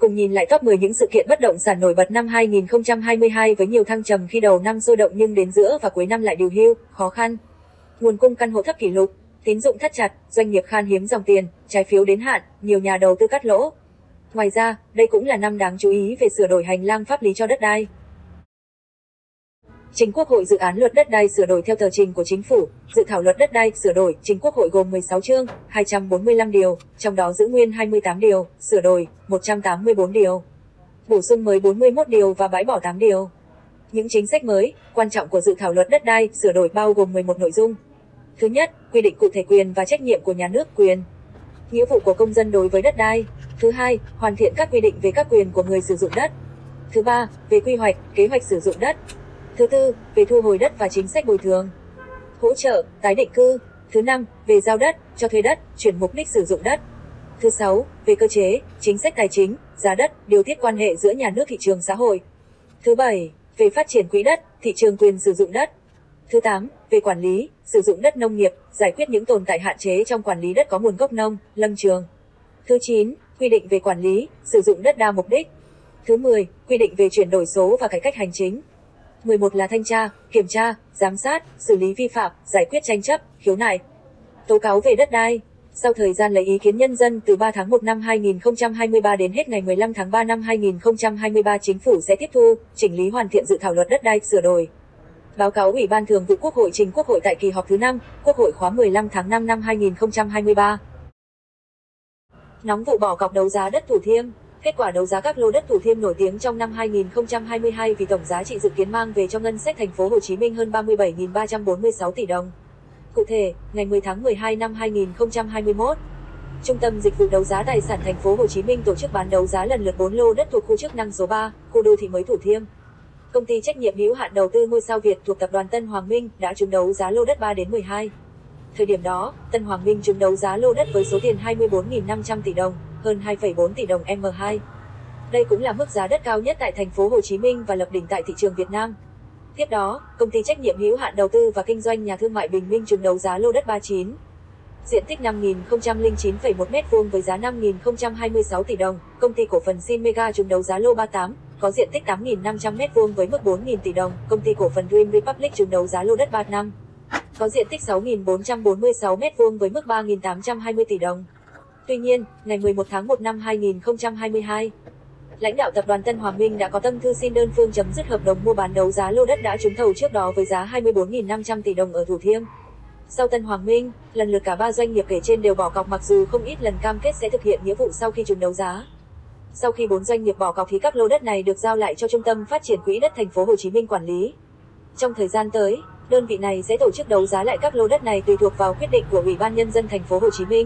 Cùng nhìn lại top 10 những sự kiện bất động sản nổi bật năm 2022 với nhiều thăng trầm khi đầu năm sôi động nhưng đến giữa và cuối năm lại điều hưu, khó khăn. Nguồn cung căn hộ thấp kỷ lục, tín dụng thắt chặt, doanh nghiệp khan hiếm dòng tiền, trái phiếu đến hạn, nhiều nhà đầu tư cắt lỗ. Ngoài ra, đây cũng là năm đáng chú ý về sửa đổi hành lang pháp lý cho đất đai. Trình Quốc hội dự án luật đất đai sửa đổi theo tờ trình của Chính phủ. Dự thảo luật đất đai sửa đổi trình Quốc hội gồm 16 chương, 245 điều, trong đó giữ nguyên 28 điều, sửa đổi 184 điều, bổ sung mới 41 điều và bãi bỏ 8 điều. Những chính sách mới, quan trọng của dự thảo luật đất đai sửa đổi bao gồm 11 nội dung. Thứ nhất, quy định cụ thể quyền và trách nhiệm của nhà nước, quyền, nghĩa vụ của công dân đối với đất đai. Thứ hai, hoàn thiện các quy định về các quyền của người sử dụng đất. Thứ ba, về quy hoạch, kế hoạch sử dụng đất. Thứ tư, về thu hồi đất và chính sách bồi thường, hỗ trợ, tái định cư. Thứ năm, về giao đất, cho thuê đất, chuyển mục đích sử dụng đất. Thứ sáu, về cơ chế, chính sách tài chính, giá đất, điều tiết quan hệ giữa nhà nước thị trường xã hội. Thứ bảy, về phát triển quỹ đất, thị trường quyền sử dụng đất. Thứ tám, về quản lý, sử dụng đất nông nghiệp, giải quyết những tồn tại hạn chế trong quản lý đất có nguồn gốc nông, lâm trường. Thứ chín, quy định về quản lý, sử dụng đất đa mục đích. Thứ 10, quy định về chuyển đổi số và cải cách hành chính. 11 là thanh tra, kiểm tra, giám sát, xử lý vi phạm, giải quyết tranh chấp, khiếu nại, tố cáo về đất đai. Sau thời gian lấy ý kiến nhân dân từ 3 tháng 1 năm 2023 đến hết ngày 15 tháng 3 năm 2023, Chính phủ sẽ tiếp thu, chỉnh lý hoàn thiện dự thảo luật đất đai sửa đổi. Báo cáo Ủy ban Thường vụ Quốc hội trình Quốc hội tại kỳ họp thứ 5, Quốc hội khóa 15 tháng 5 năm 2023. Nóng vụ bỏ cọc đấu giá đất Thủ Thiêm. Kết quả đấu giá các lô đất Thủ Thiêm nổi tiếng trong năm 2022 vì tổng giá trị dự kiến mang về cho ngân sách thành phố Hồ Chí Minh hơn 37.346 tỷ đồng. Cụ thể, ngày 10 tháng 12 năm 2021, Trung tâm Dịch vụ Đấu giá Tài sản thành phố Hồ Chí Minh tổ chức bán đấu giá lần lượt 4 lô đất thuộc khu chức năng số 3, khu đô thị mới Thủ Thiêm. Công ty trách nhiệm hữu hạn đầu tư Ngôi sao Việt thuộc tập đoàn Tân Hoàng Minh đã trúng đấu giá lô đất 3 đến 12. Thời điểm đó, Tân Hoàng Minh trúng đấu giá lô đất với số tiền 24.500 tỷ đồng, hơn 2,4 tỷ đồng M2. Đây cũng là mức giá đất cao nhất tại thành phố Hồ Chí Minh và lập đỉnh tại thị trường Việt Nam. Tiếp đó, công ty trách nhiệm hữu hạn đầu tư và kinh doanh nhà thương mại Bình Minh trúng đấu giá lô đất 39. Diện tích 5.009,1 m2 với giá 5.026 tỷ đồng. Công ty cổ phần Sin Mega trúng đấu giá lô 38, có diện tích 8.500 m2 với mức 4.000 tỷ đồng. Công ty cổ phần Dream Republic trúng đấu giá lô đất 35, có diện tích 6.446 m2 với mức 3.820 tỷ đồng. Tuy nhiên, ngày 11 tháng 1 năm 2022, lãnh đạo tập đoàn Tân Hoàng Minh đã có tâm thư xin đơn phương chấm dứt hợp đồng mua bán đấu giá lô đất đã trúng thầu trước đó với giá 24.500 tỷ đồng ở Thủ Thiêm. Sau Tân Hoàng Minh, lần lượt cả 3 doanh nghiệp kể trên đều bỏ cọc mặc dù không ít lần cam kết sẽ thực hiện nghĩa vụ sau khi trúng đấu giá. Sau khi 4 doanh nghiệp bỏ cọc thì các lô đất này được giao lại cho Trung tâm Phát triển Quỹ đất thành phố Hồ Chí Minh quản lý. Trong thời gian tới, đơn vị này sẽ tổ chức đấu giá lại các lô đất này tùy thuộc vào quyết định của Ủy ban Nhân dân thành phố Hồ Chí Minh.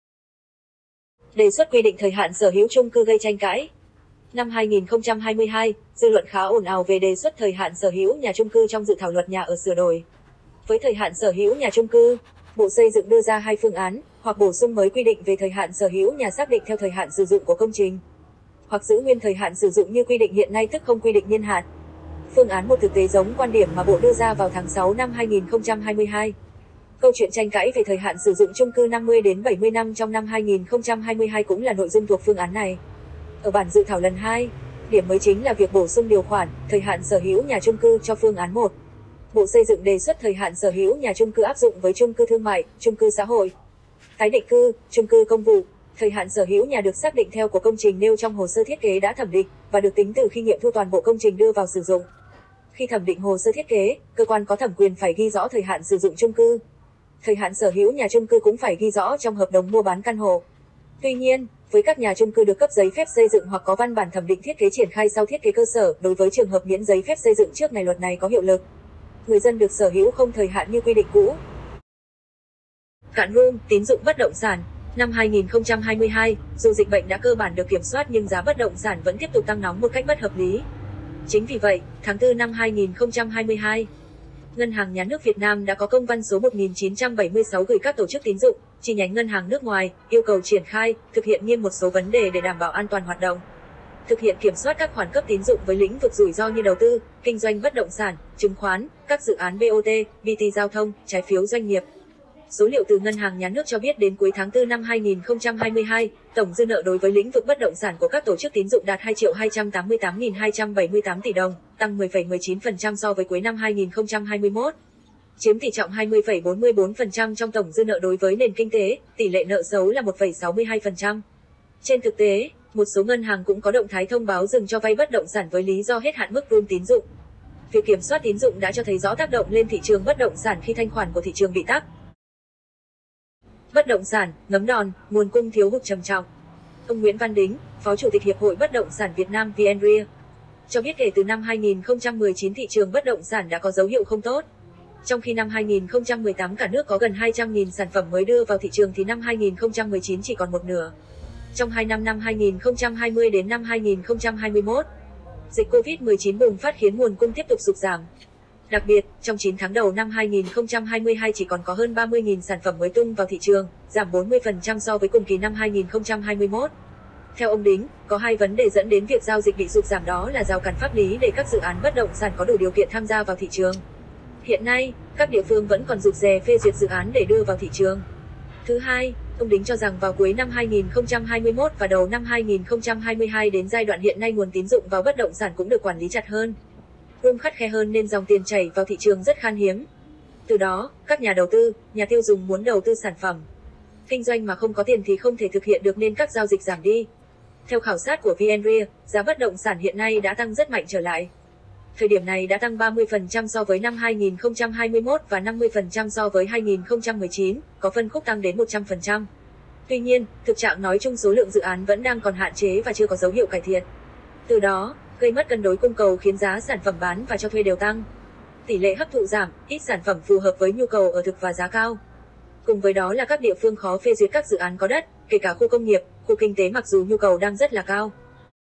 Đề xuất quy định thời hạn sở hữu chung cư gây tranh cãi. Năm 2022, dư luận khá ồn ào về đề xuất thời hạn sở hữu nhà chung cư trong dự thảo luật nhà ở sửa đổi. Với thời hạn sở hữu nhà chung cư, Bộ Xây dựng đưa ra 2 phương án, hoặc bổ sung mới quy định về thời hạn sở hữu nhà xác định theo thời hạn sử dụng của công trình, hoặc giữ nguyên thời hạn sử dụng như quy định hiện nay tức không quy định niên hạn. Phương án 1 thực tế giống quan điểm mà Bộ đưa ra vào tháng 6 năm 2022. Câu chuyện tranh cãi về thời hạn sử dụng chung cư 50 đến 70 năm trong năm 2022 cũng là nội dung thuộc phương án này. Ở bản dự thảo lần 2, điểm mới chính là việc bổ sung điều khoản thời hạn sở hữu nhà chung cư cho phương án 1. Bộ Xây dựng đề xuất thời hạn sở hữu nhà chung cư áp dụng với chung cư thương mại, chung cư xã hội, tái định cư, chung cư công vụ. Thời hạn sở hữu nhà được xác định theo của công trình nêu trong hồ sơ thiết kế đã thẩm định và được tính từ khi nghiệm thu toàn bộ công trình đưa vào sử dụng. Khi thẩm định hồ sơ thiết kế, cơ quan có thẩm quyền phải ghi rõ thời hạn sử dụng chung cư. Thời hạn sở hữu nhà chung cư cũng phải ghi rõ trong hợp đồng mua bán căn hộ. Tuy nhiên, với các nhà chung cư được cấp giấy phép xây dựng hoặc có văn bản thẩm định thiết kế triển khai sau thiết kế cơ sở, đối với trường hợp miễn giấy phép xây dựng trước ngày luật này có hiệu lực, người dân được sở hữu không thời hạn như quy định cũ. Cạn room, tín dụng bất động sản. Năm 2022, dù dịch bệnh đã cơ bản được kiểm soát nhưng giá bất động sản vẫn tiếp tục tăng nóng một cách bất hợp lý. Chính vì vậy, tháng 4 năm 2022, Ngân hàng Nhà nước Việt Nam đã có công văn số 1976 gửi các tổ chức tín dụng, chi nhánh ngân hàng nước ngoài, yêu cầu triển khai, thực hiện nghiêm một số vấn đề để đảm bảo an toàn hoạt động. Thực hiện kiểm soát các khoản cấp tín dụng với lĩnh vực rủi ro như đầu tư, kinh doanh bất động sản, chứng khoán, các dự án BOT, BT giao thông, trái phiếu doanh nghiệp. Số liệu từ Ngân hàng Nhà nước cho biết đến cuối tháng 4 năm 2022, tổng dư nợ đối với lĩnh vực bất động sản của các tổ chức tín dụng đạt 2.288.278 tỷ đồng, tăng 10,19% so với cuối năm 2021. Chiếm tỷ trọng 20,44% trong tổng dư nợ đối với nền kinh tế, tỷ lệ nợ xấu là 1,62%. Trên thực tế, một số ngân hàng cũng có động thái thông báo dừng cho vay bất động sản với lý do hết hạn mức room tín dụng. Việc kiểm soát tín dụng đã cho thấy rõ tác động lên thị trường bất động sản khi thanh khoản của thị trường bị tắc. Bất động sản, ngấm đòn, nguồn cung thiếu hụt trầm trọng. Ông Nguyễn Văn Đính, Phó Chủ tịch Hiệp hội Bất động sản Việt Nam VNREA, cho biết kể từ năm 2019 thị trường bất động sản đã có dấu hiệu không tốt. Trong khi năm 2018 cả nước có gần 200.000 sản phẩm mới đưa vào thị trường thì năm 2019 chỉ còn một nửa. Trong 2 năm 2020 đến năm 2021, dịch Covid-19 bùng phát khiến nguồn cung tiếp tục sụt giảm. Đặc biệt, trong 9 tháng đầu năm 2022 chỉ còn có hơn 30.000 sản phẩm mới tung vào thị trường, giảm 40% so với cùng kỳ năm 2021. Theo ông Đính, có hai vấn đề dẫn đến việc giao dịch bị sụt giảm, đó là rào cản pháp lý để các dự án bất động sản có đủ điều kiện tham gia vào thị trường. Hiện nay, các địa phương vẫn còn rụt rè phê duyệt dự án để đưa vào thị trường. Thứ hai, ông Đính cho rằng vào cuối năm 2021 và đầu năm 2022 đến giai đoạn hiện nay nguồn tín dụng vào bất động sản cũng được quản lý chặt hơn, room khắt khe hơn nên dòng tiền chảy vào thị trường rất khan hiếm. Từ đó, các nhà đầu tư, nhà tiêu dùng muốn đầu tư sản phẩm, kinh doanh mà không có tiền thì không thể thực hiện được nên các giao dịch giảm đi. Theo khảo sát của VNREA, giá bất động sản hiện nay đã tăng rất mạnh trở lại. Thời điểm này đã tăng 30% so với năm 2021 và 50% so với 2019, có phân khúc tăng đến 100%. Tuy nhiên, thực trạng nói chung số lượng dự án vẫn đang còn hạn chế và chưa có dấu hiệu cải thiện. Từ đó, gây mất cân đối cung cầu khiến giá sản phẩm bán và cho thuê đều tăng. Tỷ lệ hấp thụ giảm, ít sản phẩm phù hợp với nhu cầu ở thực và giá cao. Cùng với đó là các địa phương khó phê duyệt các dự án có đất, kể cả khu công nghiệp, khu kinh tế mặc dù nhu cầu đang rất là cao.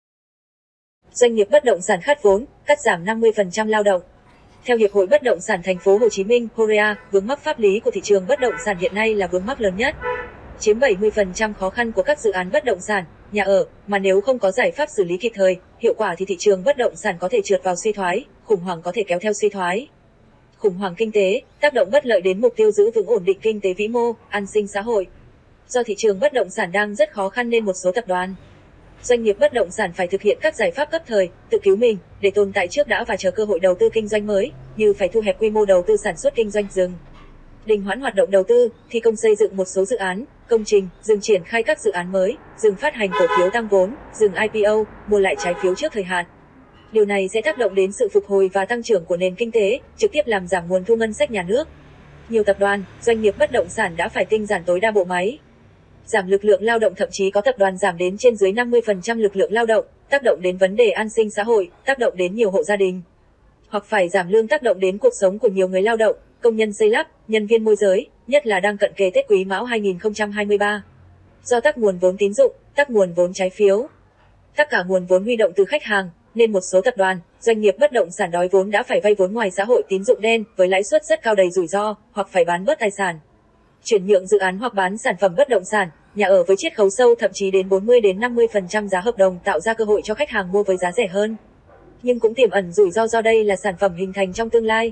Doanh nghiệp bất động sản khát vốn, cắt giảm 50% lao động. Theo Hiệp hội Bất động sản Thành phố Hồ Chí Minh, HOREA, vướng mắc pháp lý của thị trường bất động sản hiện nay là vướng mắc lớn nhất. Chiếm 70% khó khăn của các dự án bất động sản, nhà ở, mà nếu không có giải pháp xử lý kịp thời, hiệu quả thì thị trường bất động sản có thể trượt vào suy thoái, khủng hoảng có thể kéo theo suy thoái. Khủng hoảng kinh tế, tác động bất lợi đến mục tiêu giữ vững ổn định kinh tế vĩ mô, an sinh xã hội. Do thị trường bất động sản đang rất khó khăn nên một số tập đoàn, doanh nghiệp bất động sản phải thực hiện các giải pháp cấp thời, tự cứu mình, để tồn tại trước đã và chờ cơ hội đầu tư kinh doanh mới, như phải thu hẹp quy mô đầu tư sản xuất kinh doanh, dừng, đình hoãn hoạt động đầu tư, thi công xây dựng một số dự án, công trình, dừng triển khai các dự án mới, dừng phát hành cổ phiếu tăng vốn, dừng IPO, mua lại trái phiếu trước thời hạn. Điều này sẽ tác động đến sự phục hồi và tăng trưởng của nền kinh tế, trực tiếp làm giảm nguồn thu ngân sách nhà nước. Nhiều tập đoàn, doanh nghiệp bất động sản đã phải tinh giản tối đa bộ máy, giảm lực lượng lao động, thậm chí có tập đoàn giảm đến trên dưới 50% lực lượng lao động, tác động đến vấn đề an sinh xã hội, tác động đến nhiều hộ gia đình. Hoặc phải giảm lương, tác động đến cuộc sống của nhiều người lao động, công nhân xây lắp, nhân viên môi giới, nhất là đang cận kề Tết Quý Mão 2023. Do tắc nguồn vốn tín dụng, tắc nguồn vốn trái phiếu, tất cả nguồn vốn huy động từ khách hàng, nên một số tập đoàn, doanh nghiệp bất động sản đói vốn đã phải vay vốn ngoài xã hội, tín dụng đen với lãi suất rất cao đầy rủi ro, hoặc phải bán bớt tài sản, chuyển nhượng dự án hoặc bán sản phẩm bất động sản, nhà ở với chiết khấu sâu, thậm chí đến 40 đến 50% giá hợp đồng, tạo ra cơ hội cho khách hàng mua với giá rẻ hơn. Nhưng cũng tiềm ẩn rủi ro do đây là sản phẩm hình thành trong tương lai.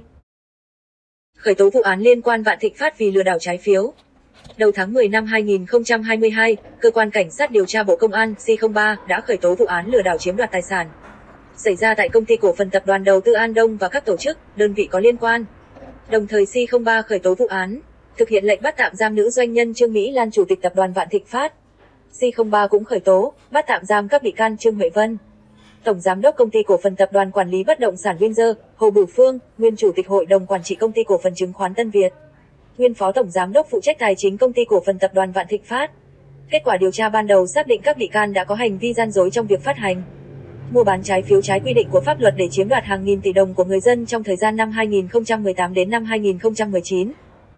Khởi tố vụ án liên quan Vạn Thịnh Phát vì lừa đảo trái phiếu. Đầu tháng 10 năm 2022, Cơ quan Cảnh sát điều tra Bộ Công an C03 đã khởi tố vụ án lừa đảo chiếm đoạt tài sản xảy ra tại Công ty Cổ phần Tập đoàn Đầu tư An Đông và các tổ chức, đơn vị có liên quan. Đồng thời C03 khởi tố vụ án, thực hiện lệnh bắt tạm giam nữ doanh nhân Trương Mỹ Lan, Chủ tịch Tập đoàn Vạn Thịnh Phát. C03 cũng khởi tố, bắt tạm giam các bị can Trương Huệ Vân, Tổng Giám đốc Công ty Cổ phần Tập đoàn Quản lý Bất động sản Windsor, Hồ Bửu Phương, nguyên Chủ tịch Hội đồng Quản trị Công ty Cổ phần Chứng khoán Tân Việt, nguyên Phó Tổng Giám đốc phụ trách tài chính Công ty Cổ phần Tập đoàn Vạn Thịnh Phát. Kết quả điều tra ban đầu xác định các bị can đã có hành vi gian dối trong việc phát hành, mua bán trái phiếu trái quy định của pháp luật để chiếm đoạt hàng nghìn tỷ đồng của người dân trong thời gian năm 2018 đến năm 2019.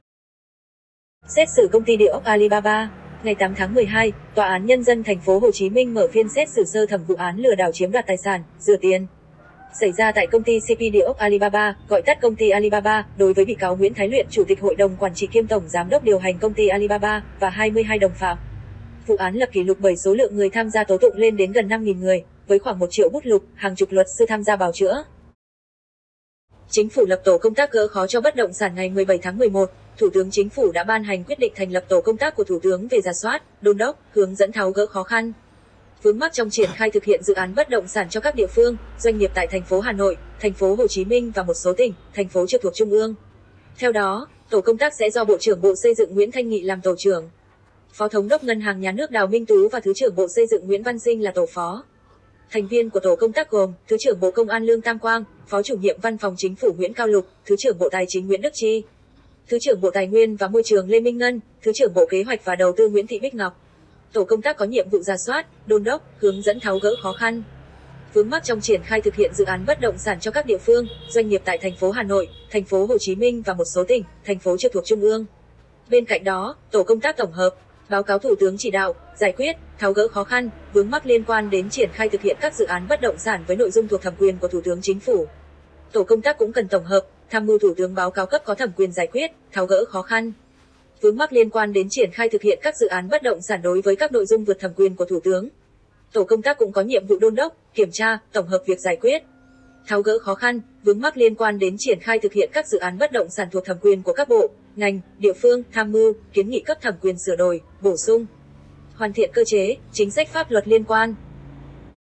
Xét xử công ty địa ốc Alibaba. Ngày 8 tháng 12, Tòa án Nhân dân Thành phố Hồ Chí Minh mở phiên xét xử sơ thẩm vụ án lừa đảo chiếm đoạt tài sản, rửa tiền xảy ra tại công ty CP Địa ốc Alibaba, gọi tắt công ty Alibaba, đối với bị cáo Nguyễn Thái Luyện, Chủ tịch Hội đồng Quản trị kiêm Tổng Giám đốc điều hành công ty Alibaba và 22 đồng phạm. Vụ án lập kỷ lục bởi số lượng người tham gia tố tụng lên đến gần 5.000 người, với khoảng 1 triệu bút lục, hàng chục luật sư tham gia bào chữa. Chính phủ lập tổ công tác gỡ khó cho bất động sản ngày 17 tháng 11. Thủ tướng Chính phủ đã ban hành quyết định thành lập tổ công tác của Thủ tướng về rà soát, đôn đốc, hướng dẫn tháo gỡ khó khăn, vướng mắc trong triển khai thực hiện dự án bất động sản cho các địa phương, doanh nghiệp tại thành phố Hà Nội, thành phố Hồ Chí Minh và một số tỉnh, thành phố trực thuộc Trung ương. Theo đó, tổ công tác sẽ do Bộ trưởng Bộ Xây dựng Nguyễn Thanh Nghị làm tổ trưởng, Phó Thống đốc Ngân hàng Nhà nước Đào Minh Tú và Thứ trưởng Bộ Xây dựng Nguyễn Văn Sinh là tổ phó. Thành viên của tổ công tác gồm Thứ trưởng Bộ Công an Lương Tam Quang, Phó Chủ nhiệm Văn phòng Chính phủ Nguyễn Cao Lục, Thứ trưởng Bộ Tài chính Nguyễn Đức Chi, Thứ trưởng Bộ Tài nguyên và Môi trường Lê Minh Ngân, Thứ trưởng Bộ Kế hoạch và Đầu tư Nguyễn Thị Bích Ngọc. Tổ công tác có nhiệm vụ rà soát, đôn đốc, hướng dẫn tháo gỡ khó khăn, vướng mắc trong triển khai thực hiện dự án bất động sản cho các địa phương, doanh nghiệp tại thành phố Hà Nội, thành phố Hồ Chí Minh và một số tỉnh, thành phố trực thuộc Trung ương. Bên cạnh đó, tổ công tác tổng hợp, báo cáo Thủ tướng chỉ đạo, giải quyết, tháo gỡ khó khăn, vướng mắc liên quan đến triển khai thực hiện các dự án bất động sản với nội dung thuộc thẩm quyền của Thủ tướng Chính phủ. Tổ công tác cũng cần tổng hợp, tham mưu Thủ tướng báo cáo cấp có thẩm quyền giải quyết, tháo gỡ khó khăn, vướng mắc liên quan đến triển khai thực hiện các dự án bất động sản đối với các nội dung vượt thẩm quyền của Thủ tướng. Tổ công tác cũng có nhiệm vụ đôn đốc, kiểm tra, tổng hợp việc giải quyết, tháo gỡ khó khăn, vướng mắc liên quan đến triển khai thực hiện các dự án bất động sản thuộc thẩm quyền của các bộ, ngành, địa phương, tham mưu, kiến nghị cấp thẩm quyền sửa đổi, bổ sung, hoàn thiện cơ chế, chính sách pháp luật liên quan.